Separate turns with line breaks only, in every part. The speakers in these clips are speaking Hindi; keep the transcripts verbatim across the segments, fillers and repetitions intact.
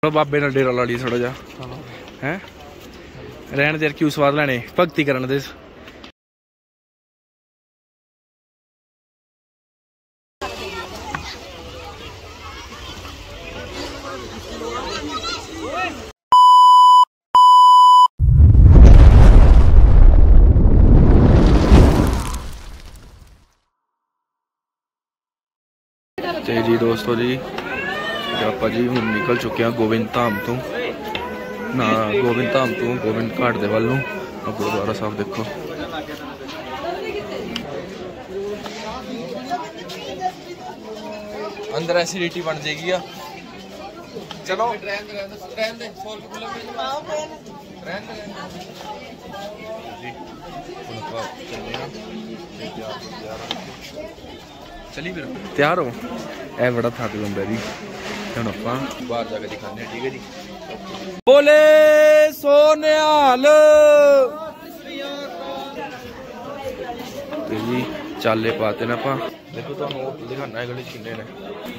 बाबे नाल डेरा ला ली थोड़ा जा है रहन देर क्यों स्वाद लेने भगती करन दे। ਤੇ ਜੀ ਦੋਸਤੋ ਜੀ ਆਪਾਂ ਜੀ ਹੁਣ ਨਿਕਲ ਚੁੱਕੇ ਹਾਂ ਗੋਬਿੰਦ ਧਾਮ ਤੋਂ ਨਾ ਗੋਬਿੰਦ ਧਾਮ ਤੋਂ ਗੋਬਿੰਦ ਘਾਟ ਦੇ ਵੱਲ ਨੂੰ। ਆ ਗੁਰਦੁਆਰਾ ਸਾਹਿਬ ਦੇਖੋ। अंदर एसिडिटी बन जाएगी आ। चलो चली फिर तैयार हो ए बड़ा थक बंदा जी हम आप बाहर जाके दिखाने। ठीक है जी बोले सोनिहाल जी चाले पाते ना आप देखो तो दिखाना है गली किन्ने ने।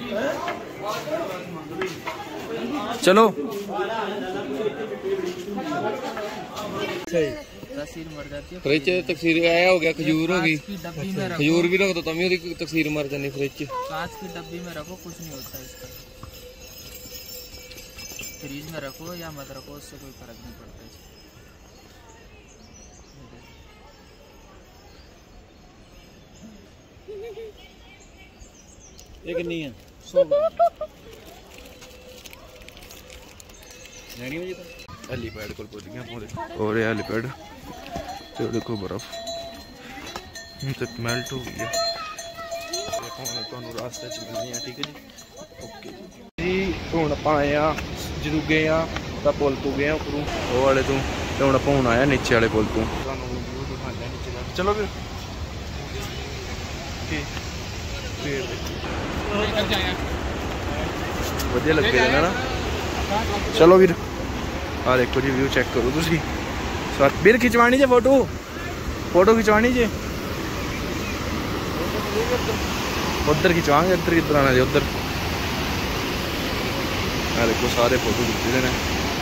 चलो फ्रिज तकसीर आया हो गया खजूर होगी खजूर भी रख दो तभी उसकी तकसीर मर जानी फ्रिज कांच की डब्बी में रखो कुछ नहीं होता इसका। फ्रिज में रखो या मत रखो उससे कोई फर्क नहीं पड़ता। एक नहीं है सौ हेलीपैड को पहुंच गया और हेलीपैड तो देखो बर्फ तक मेल्ट हो गई है तो रास्ते च मिलनी है। ठीक है जी ओके जी हूँ आप आए हाँ जदू गए हाँ पुल तो गए उपरों वो वाले तो हूँ आप हूँ आया नीचे वाले पुल तो व्यू दिखाने नीचे का। चलो फिर वधिया लगे है ना। चलो वीर आ देखो जी व्यू चेक करो तुसी वीर खिंचवानी जे फोटो फोटो खिंचवानी जे उधर खिंचवाएंगे इधर किधर आना जी उधर आ देखो सारे फोटो खिंचे ने।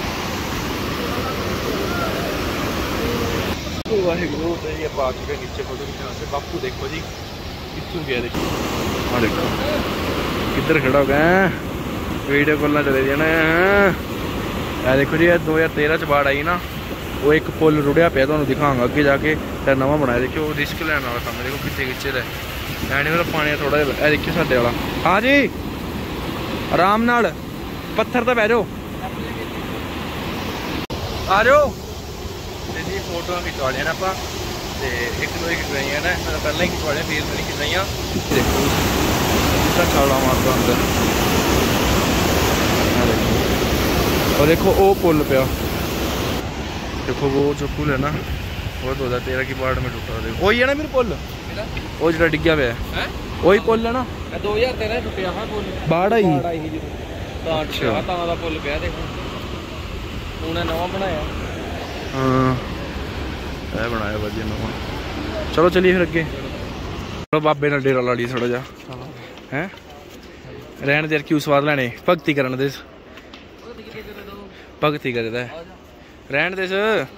वाहिगुरू तो ये पा चुके नीचे फोटो खिंचने से। बापू देखो जी कितों गया देखो हाँ देखो किधर खड़ा हो गया वीडियो कॉल चले जाना है। देखो जी दो हज़ार तेरह च बाढ़ आई ना वो एक पुल रुड़िया पे तो दिखाऊंगा अगे जाके फिर नवा बनाया। देखियो रिस्क लैन वाला काम देखो कितने खिंचे दा है नहीं मतलब पानी थोड़ा जिहा देखियो साडे वाला। हाँ जी आराम नाल पत्थर तो बह जाओ आ जाओ जी फोटो खिंचवा लिया ना आप एक दो खिंचवाइया ना मतलब पहले ही खिंचवा लिया फिर नहीं खिंचवाइया। देखो कितना छाला मारता अंदर और देखो वो पुल पे देखो वो जो पुल है ना वो दो हज़ार तेरह की बाढ़ में टूटा। देखो वही है ना मेरे पुल वो जो डिग्या पे है वही पुल है ना दो हज़ार तेरह टूटिया बाढ़ आई पुल पे देखो उन्हें नवा बनाया। हाँ बनाया वधिया नवा। चलो चलिए फिर अगे। चलो बाबे नाल डेरा ला ली थोड़ा जा है रहन देर क्यों स्वाद लेने भगती करन दे भगती करदा है रहन दे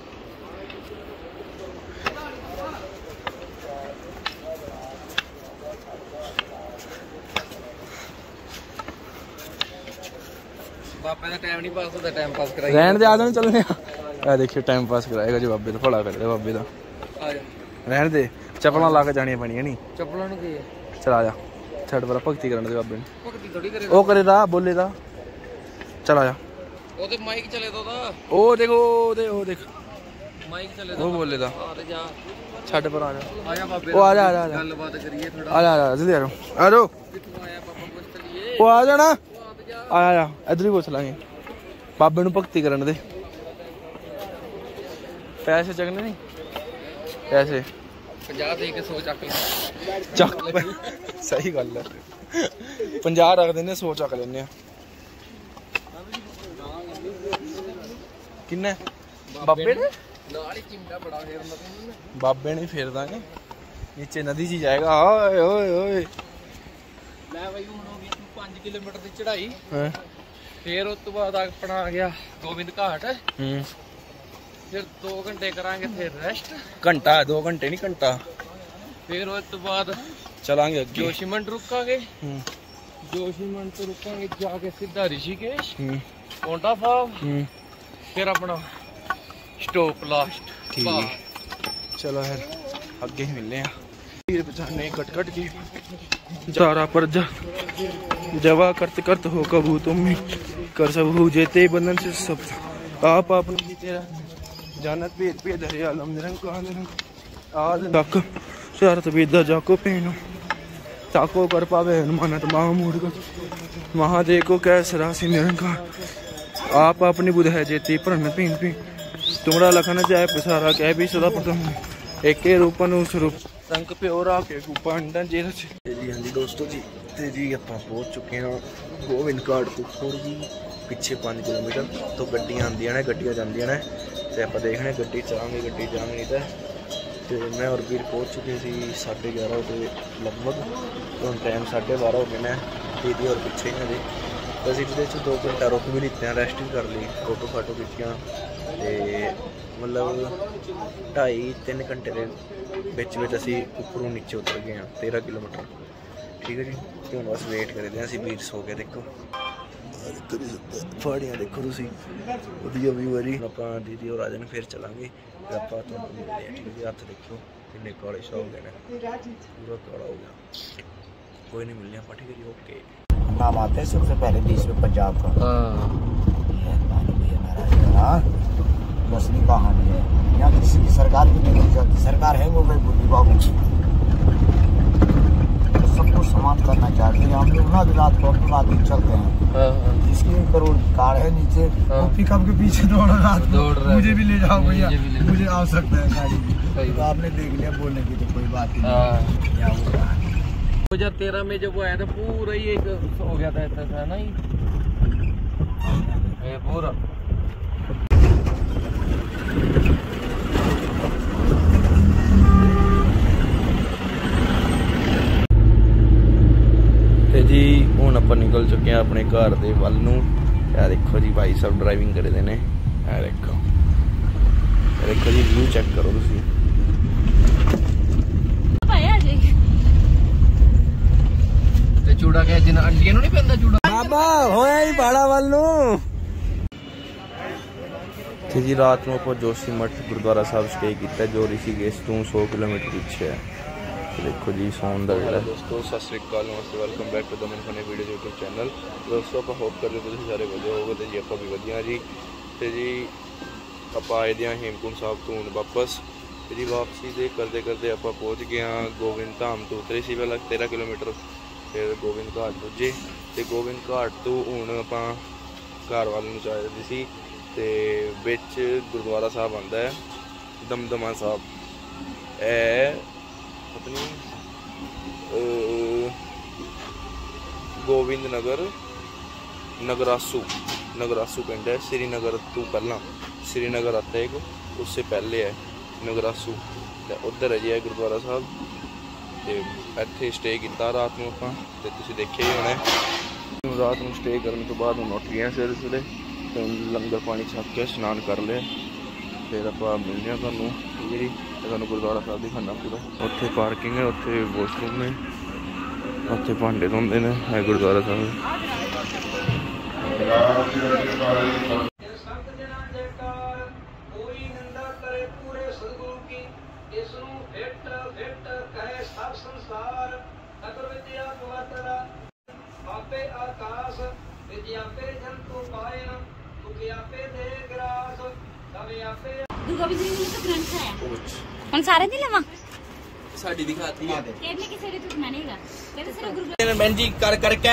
बाबे दा टाइम नहीं पास होता टाइम पास कराई रहन दे आ जाओ चलने आ देखिए टाइम पास कराएगा जी बाबे दा भला करदे बाबे दा आ जा रहन दे चप्पलां ला के जानियां पैणियां नहीं चप्पलां नु की है चल आ जा छड़ पर भगती करन दे बाबे ने भगती थोड़ी करे ओ करे दा बोले दा चल आ जा ओ ते माइक चले दो दा ओ देखो ओ दे ओ देख माइक चले दो वो बोले दा आ जा छड़ पर आ जा आ जा बाबे ओ आ जा आ जा गलबात करिए थोड़ा आ जा आ जा जल्दी आ जाओ आ जाओ कितों आया पापा पूछ लिए ओ आ जा ना आ जा इधर ही पूछ लांगे बाबे नु भगती करन दे पैसे चकने नहीं पैसे पचास दे के सौ चक चक सही गल है पचास रख देने सौ चक लेने किन्ने बाबे ने बाबे ने फेर देंगे नीचे नदी जी जाएगा। ओए ओए ओए पांच किलोमीटर की चढ़ाई फिर उस तो बाद अपना आ गया गोविंद घाट। हम्म फिर दो घंटे करांगे फिर रेस्ट। घंटा दो घंटे नहीं घंटा। फिर उस तो बाद चलांगे जोशीमठ रुकांगे। जोशीमठ तो रुकांगे जाके सीधा ऋषिकेश पोंटा साहब। फिर अपना स्टॉप लास्ट। चलो फिर आगे ही मिलने हैं। कट कट की तारा पर जा जवा करत करत हो कबू तुम कर सब हो जेते बंधन से सब आप आपने तेरा जानत पे पे धरे आलम निरंकार आज तक शरत विद्या जाको पहनो ताको कर पावे हनुमानत महामूढ़ को महादेव को कैस राशि निरंकार आप अपनी बुध है जेते प्रण पीन पी तुमरा लखन जाए पसारा कह भी सदा प्रथम एक रूपन स्वरूप रंग पे और आके कुपांडा जी जी। हाँ जी दोस्तों जी ते जी आप पहुँच चुके हैं गोविंद घाट तो और भी पिछे पाँच किलोमीटर तो गड्डियाँ आंदियां ने गड्डियाँ जांदियां ने ते आप देखने गड्डी चलांगे गड्डी जांगे नहीं तो मैं और वीर पहुँच चुके थे साढ़े ग्यारह के लगभग तो टाइम साढ़े बारह हो गए ने दीदी और पिछे ही ने तो अभी दो घंटा रुक भी लिते रेस्ट भी कर ली फोटो फाटो खिंचियाँ मतलब ढाई तीन घंटे के बिच बिच असी उपरों नीचे उतर गए हैं तेरह किलोमीटर। ठीक है जी तो हम बस वेट करते हैं असी वीर सो के देखो फाड़ियाँ देखो तुम वधिया व्यू है जी। आप दीदी और आ जाने फिर चलांगे आप मिलते हैं। ठीक है हथ देखो किन्ने काले शा हो गए पूरा काला हो गया कोई नहीं मिलने आप। ठीक है जी ओके।
नाम आते हैं सबसे पहले देश में पंजाब का असली कहानी है। यहाँ किसी की सरकार की नहीं बन जाती सरकार है वो भाई बुद्धि बाबू तो सबको समान करना चाहिए। हम लोग ना रात को रात दिन चलते हैं जिसकी एक करोड़ कार है नीचे वो पिकअप के पीछे दौड़ रहा है मुझे भी ले जाओ भैया मुझे आवश्यकता है गाड़ी की। तो आपने देख लिया बोलने की तो कोई बात नहीं।
दो हजार तेरह में जब वो आया था पूरा ही एक हो गया था ऐसा ना ही पूरा। ते जी हुण आपां निकल चुके हैं अपने घर दे वल नूं। आ देखो जी भाई साहब ड्राइविंग करे दे ने। आ देखो देखो जी व्यू चेक करो तुसीं। ते चूड़ा क्या जिन्ना अंडियां नूं नहीं पैंदा चूड़ा बाबा होया ही पहाड़ा वल नूं। तो जी रात में आप जोशीमठ गुरुद्वारा साहब स्टे किया जो ऋषिकेश तो सौ किलोमीटर पीछे है। तो देखो जी सोन का जोड़ा दोस्तों सत श्री अकाल नमस्ते वेलकम बैक टू द मन फनी वीडियो यूट्यूब चैनल। दोस्तों आप होप कर रहे सारे वधिया होगे तो जी आप भी वधिया जी। तो जी आप आए थे हेमकुंड साहब तो हूँ वापस तो जी वापसी दे करते करते आप पहुँच गए हाँ गोविंद धाम तो उतरे से पहला तेरह किलोमीटर फिर गोविंद घाट पुजे तो गोविंद घाट तो हूँ आप घर वाल में जा रही सी ते बिच गुरुद्वारा साहब आंदा है दमदमा साहब है अपनी गोविंद नगर नगरासू नगरासू पिंड है श्रीनगर तो पहला श्रीनगर आता है एक उससे पहले है नगरासू उधर है जी है गुरुद्वारा साहब तो इत्थे स्टे किया रात में आपां ते तुसीं देखिया ही होना। रात में स्टे करने तो बाद हम उठ गए सवेरे सवेरे तो लंगर पानी छक के स्नान कर लिया फिर आप मिलने तुहानूं ठीक है जी। तुहानूं गुरुद्वारा साहब दिखाना पूरा उत्थे पार्किंग है उत्थे वॉशरूम ने उत्थे भांडे धोंदे ने है गुरुद्वारा साहब।
ਹੁਣ ਸਾਰੇ ਦੀ ਲਵਾਂ
ਸਾਡੀ ਦਿਖਾਤੀ ਹੈ
ਕਿਹਨੇ ਕਿਸੇ ਦੇ ਤੂੰ ਮੈਨੇਗਾ ਕਹਿੰਦੇ ਸਿਰ ਗੁਰੂ
ਮਹਿੰਦੀ ਕਰ ਕਰਕੇ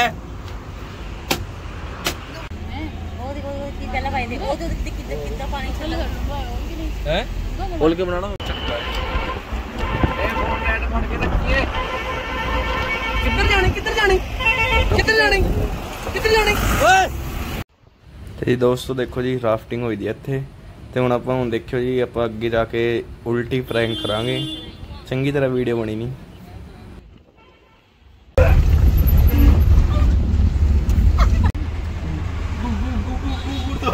ਉਹ ਦੇਖੋ ਕੀ ਪਹਿਲਾਂ ਪਾਈ ਦੇ ਉਹ ਤੇ ਕਿੱਦਾਂ ਕਿੱਦਾਂ ਪਾਣੀ ਚੱਲ
ਹੈ ਖੋਲ ਕੇ ਬਣਾਣਾ ਚੱਕਰ ਇਹ ਫੋਨ ਨੈਟ ਫੜ ਕੇ ਰੱਖੀਏ ਕਿੱਧਰ ਜਾਣੇ ਕਿੱਧਰ ਜਾਣੇ ਕਿੱਧਰ ਜਾਣੇ ਕਿੱਧਰ ਜਾਣੇ ਓਏ ਤੇ ਦੋਸਤੋ ਦੇਖੋ ਜੀ ਰਾਫਟਿੰਗ ਹੋਈ ਦੀ ਇੱਥੇ ਤੇ ਹੁਣ ਆਪਾਂ ਹੁਣ ਦੇਖਿਓ ਜੀ ਆਪਾਂ ਅੱਗੇ ਜਾ ਕੇ ਉਲਟੀ ਪ੍ਰੈਂਕ ਕਰਾਂਗੇ ਚੰਗੀ ਤਰ੍ਹਾਂ ਵੀਡੀਓ ਬਣੀ ਨਹੀਂ।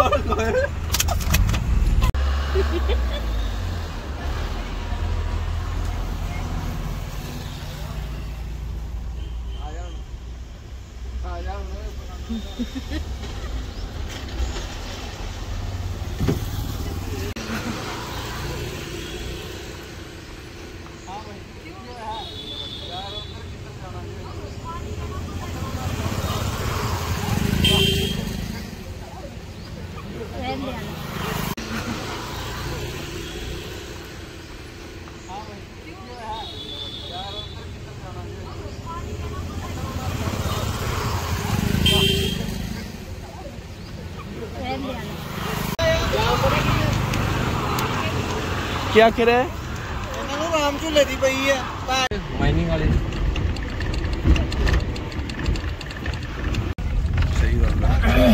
क्या कह रहे हैं?
राम झूले दी पई है
माइनिंग वाले सही गल है।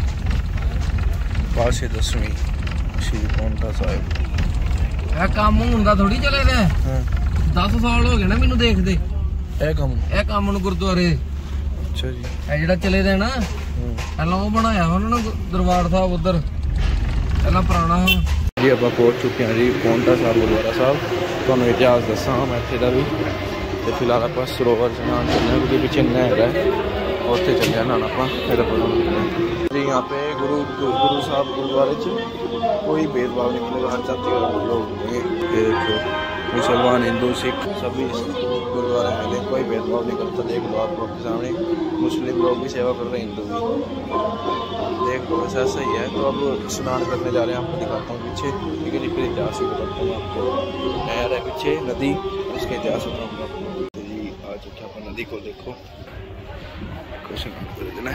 पास दसवीं श्री पौंटा साहिब
काम हुंदा थोड़ी चले दे दस साल हो गए ना मैनू देखदे
ਇਹ ਕੰਮ
ਇਹ ਕੰਮ ਨੂੰ ਗੁਰਦੁਆਰੇ
ਅੱਛਾ ਜੀ
ਇਹ ਜਿਹੜਾ ਚਲੇ ਦੇ ਨਾ ਪਹਿਲਾਂ ਉਹ ਬਣਾਇਆ ਉਹਨਾਂ ਨੇ ਦਰਬਾਰ ਸਾਹਿਬ ਉਧਰ ਪਹਿਲਾਂ ਪੁਰਾਣਾ
ਜੀ ਆਪਾਂ ਪਹੁੰਚ ਚੁੱਕੇ ਹਾਂ ਜੀ ਪੌਂਟਾ ਸਾਹਿਬ ਗੁਰਦੁਆਰਾ ਸਾਹਿਬ ਤੁਹਾਨੂੰ ਇਤਿਹਾਸ ਦੱਸਾਂ ਮੈਂ ਇੱਥੇ ਦਾ ਵੀ ਤੇ ਫਿਲਹਾਲ ਆਪਾਂ ਸਰੋਵਰ ਇਸ਼ਨਾਨ ਚੱਲੇ ਹਾਂ ਕਿਉਂਕਿ ਪਿੱਛੇ ਨਹਿਰ ਹੈ ਉੱਥੇ ਚੱਲੇ ਹਾਂ ਆਪਾਂ ਫਿਰ ਆਪਾਂ जी यहाँ पे गुरु गुरु साहब गुरुद्वारे च कोई भेदभाव नहीं मिलेगा हर जाति के लोग मिलेंगे ये देखो मुसलमान हिंदू सिख सभी इस गुरुद्वारे में मिले कोई भेदभाव नहीं करता देख लो आप लोग के सामने मुस्लिम लोग भी सेवा कर रहे हैं हिंदू भी देख लो ऐसा सही है तो अब स्नान करने जा रहे हैं आपको दिखाता हूँ पीछे ठीक है जी फिर इतिहास भी बताता हूँ आपको नहर है पीछे नदी उसके इतिहास बताऊँगा आपको जी आ चुके हैं नदी को देखो कुछ कर देना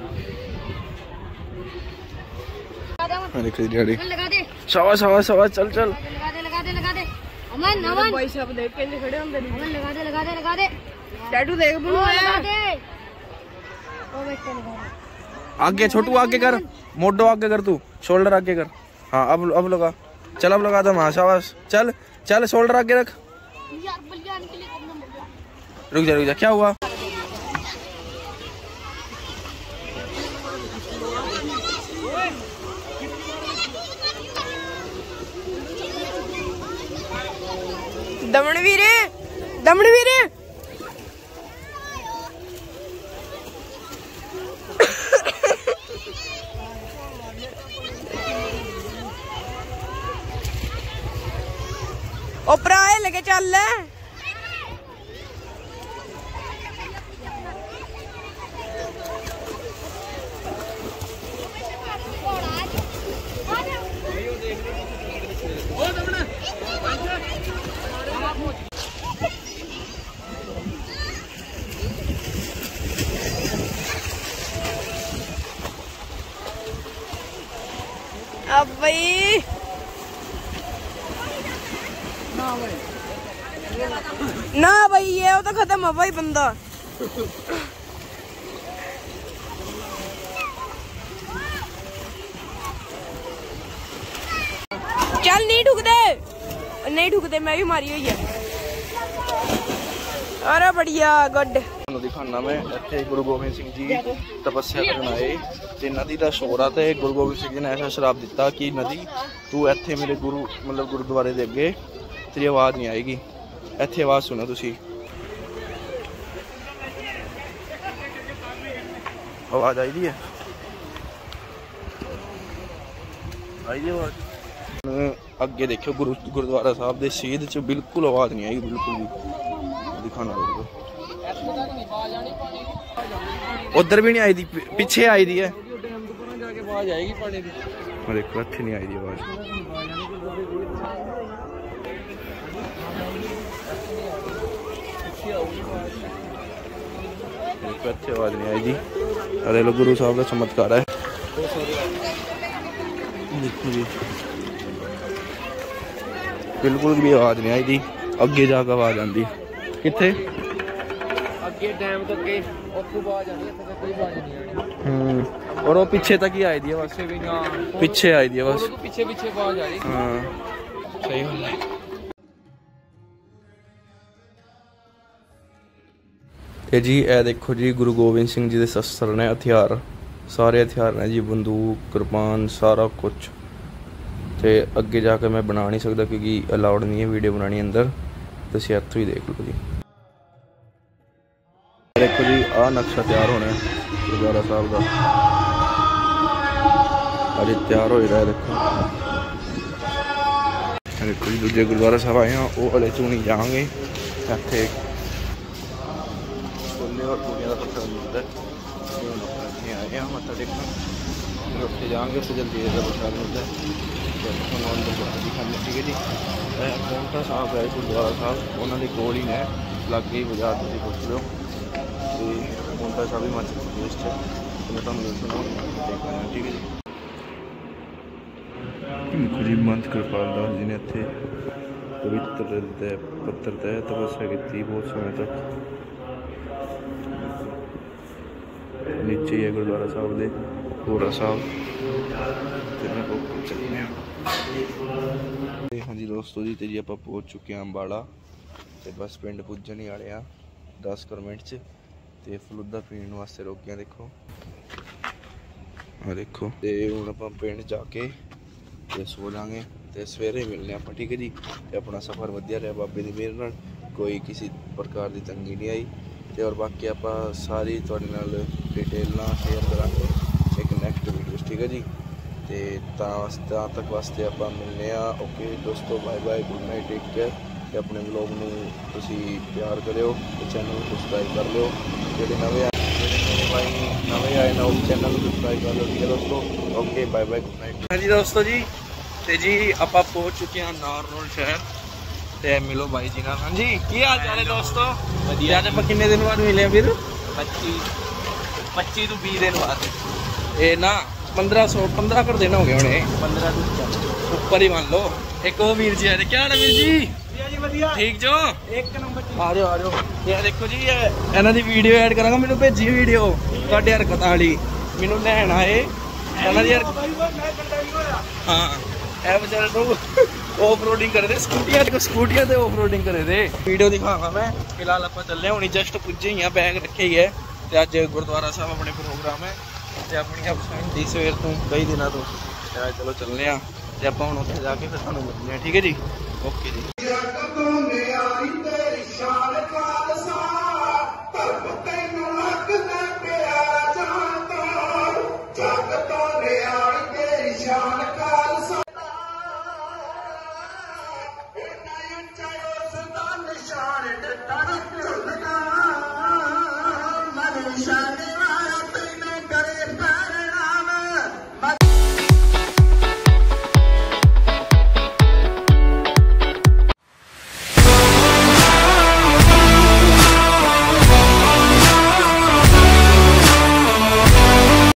लगा दे
शाबाश शाबाश शाबाश चल चल
लगा दे लगा दे लगा दे अमन अमन भाई साहब देख के खड़े होंगे अमन लगा दे लगा दे लगा दे टैटू देख बुनु लगा दे ओ बेटे लगा दे
आगे छोटू आगे कर मोटो आगे कर तू शोल्डर आगे कर हाँ अब अब लगा चल अब लगा दो हाँ शाबाश चल चल शोल्डर आगे रख
यार बलियान के लिए करना
रुक जा रुक जा क्या हुआ
दमन वीरे दमन वीरे ओपरा लगे चल अब भाई ना भाई ये वो तो खत्म है भाई बंदा चल नहीं ढुकदे नहीं ढुकदे मैं भी मारी हुई है अरे बढ़िया गुड
दिखाना मैं इतने गुरु गोबिंद सिंह जी तपस्या करन आए ते नदी का शोर आ ते गुरु गोबिंद सिंह जी ने ऐसा श्राप दिता कि नदी तू इत्थे मेरे गुरु मतलब गुरुद्वारे दे अगे तेरी आवाज़ नहीं आएगी इत्थे आवाज़ सुनो तुसी आवाज़ आई दी है आई दी आवाज़ अगे देखो गुरु गुरुद्वारा साहब दे सीध च बिल्कुल आवाज़ नहीं आएगी बिल्कुल भी दिखाना उधर भी नहीं आई थी पीछे आई थी है देखो अच्छी नहीं आई थी आवाज अच्छी आवाज नहीं आई थी अरे लो गुरु साहब का चमत्कार है देखो जी बिल्कुल भी आवाज नहीं आई थी अगे जाकर आवाज आती किथे
अगे डैम तक के ओथों आवाज आनी है कोई आवाज नहीं आनी
हम्म और वो पीछे तक ही आई थी बस
भी ना
पीछे आई थी बस
पीछे पीछे आवाज आ रही
हां सही है ते जी ए देखो जी गुरु गोबिंद सिंह जी दे शस्त्र ने हथियार सारे हथियार ने जी, बंदूक, कृपान, सारा कुछ। तो अगे जाके मैं बना नहीं सकता क्योंकि अलाउड नहीं है वीडियो बनानी अंदर। तो तुम इत्थों ही देख लो जी। देखो जी आ नक्शा तैयार होना है गुरुद्वारा साहब का, अरे तैयार हो रहा है। देखो देखो जी दूजे गुरुद्वारा साहब आए हैं, वो हले चूनी जाएंगे। इतने सोने और पूड़िया का पत्थर मिलता है, आए हैं मत्था टेकना, फिर उत्थे जाएंगे, फिर जल्दी का प्रसाद मिलता है। दिखाने ठीक है जी। पौंटा साहब है गुरुद्वारा साहब, उन्होंने कोल ही है लागे ही बाजार, तुम पुछ लो। तो पौंटा साहब हिमाचल प्रदेश से, तो मैं तुम देखना ठीक है जी। देखो जी महंत कृपाल दास जी ने इतने पवित्र पत्थर तय तपस्या की बहुत समय तक। नीचे ही है गुरुद्वारा साहब दे भोरा साहब। हाँ जी दोस्तों जी, तो जी आप पहुँच चुके हैं अंबाला, तो बस पिंड पुज्जन ही वाले हैं दस कर मिनट च। तो फलूदा पीने वास्ते रोकियां देखो, हाँ देखो। तो हूँ आप पिंड जाके तो सो जाएंगे, तो सवेरे मिलने आप ठीक है जी। तो अपना सफ़र वधिया रहा बाबे की मेहर नाल, कोई किसी प्रकार की तंगी नहीं आई। तो और बाकी आप सारी थोड़े नाल डिटेल शेयर करांगे एक नैक्सट वीडियो ठीक है जी। तो तक वास्ते आप मिलने। ओके दोस्तों, bye bye, good night, take care. तो अपने ब्लॉग में तुसी प्यार करो, तो चैनल सबसक्राइब कर लो। जो नवे भाई नवे आए ना उस चैनल को सबसक्राइब कर लो ठीक है दोस्तों। Okay bye bye, good night. हाँ जी दोस्तों जी, तो जी आप पहुँच चुके हैं नारनौल शहर, तो मिलो भाई जी नाल। हाँ जी की हाल चाल है दोस्तों? वधिया। आप कितने दिन बाद मिले फिर? पच्चीस पच्चीस तो बीस दिन बाद, ये ना पंद्रह सौ पंद्रह कर दिन हो गए होने, पंद्रह ऊपर ही मान लो। एक वो वीर जी आए, क्या हाल है वीर जी? ठीक जो एक नंबर। आ जाओ आ जाओ। ये देखो जी, इन्हों की वीडियो ऐड करांगा, मैंने भेजी वीडियो तुहाडे हरकत वाली, मैनू लैन आए हाँ। ए बेचारे तो ऑफ रोडिंग करे थे, स्कूटियां स्कूटियां ते ऑफ रोडिंग करे थे। वीडियो दिखावा मैं। फिलहाल आप चले हुई जस्ट पुजे ही, बैग रखे ही है। तो अज गुरुद्वारा साहब अपने प्रोग्राम है, तो अपनी अपनी दी सवेर तो कई दिनों तो चलो चलने आप हम उत्थे जाके फिर तुहानूं मिलने हैं ठीक है जी। ओके जी।
जग तो ले आई तेरी शान।